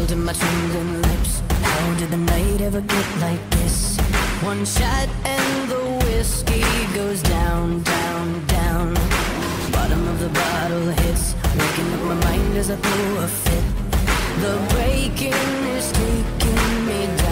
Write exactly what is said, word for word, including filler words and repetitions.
to my trembling lips. How did the night ever get like this? One shot and the whiskey goes down, down, down. Bottom of the bottle hits, waking up my mind as I throw a fit. The breaking is taking me down.